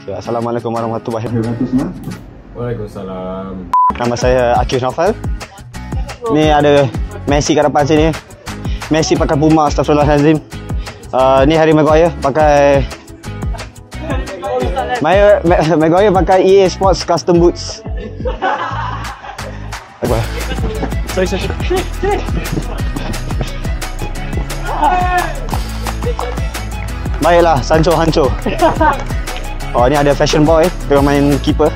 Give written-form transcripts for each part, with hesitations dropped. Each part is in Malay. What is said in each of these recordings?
Okay, Assalamualaikum warahmatullahi wabarakatuh. Waalaikumsalam. Nama saya Akif Naufal. Ni ada Messi kat depan sini. Messi pakai Puma, astagfirullahalazim. Ni Harry Maguire pakai Maguire pakai EA Sports Custom Boots. Apa? Sorry. Baiklah, Sancho hancur. Oh, ni ada fashion boy tengah main keeper.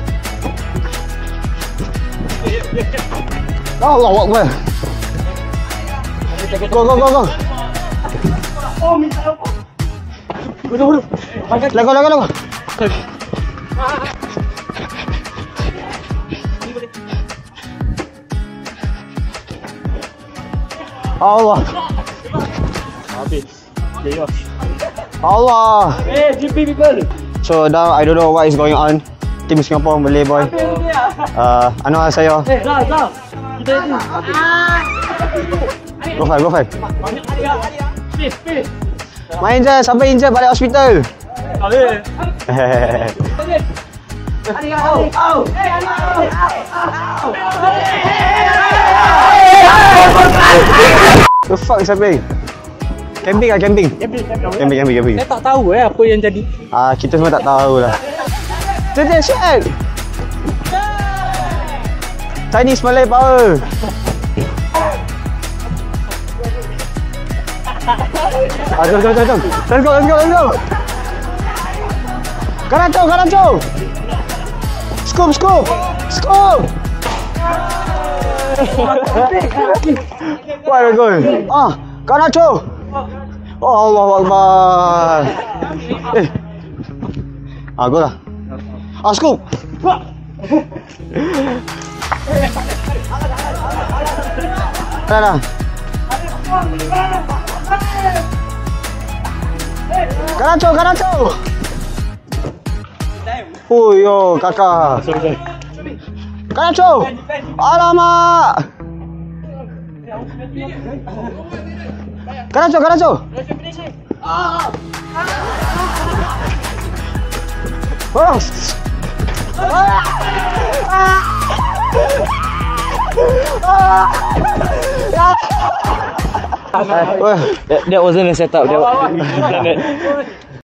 Allahu Akbar. Go. Oh, minta apa? Buru. Lagu. Allah. Habis. Chaos. Allah. Hey, GP people. So now I don't know what is going on. Tim Singapore Malay boy. Ano saya? Eh, dah. Kita ini. Go five. Please. Main je sampai injek balik hospital. Habis. The fuck is happening? Camping. Saya tak tahu apa yang jadi. Kita semua tak tahu lah. Dia shit. Chinese Malay power. Jom. Let's go. Garnacho. Scoop. What a goal. Garnacho. Oh, Allahu Akbar. Gol lah. Scoop. Dah. Garnacho. Oh yo, kakak. Garnacho. Alamak. Garnacho. That wasn't a setup.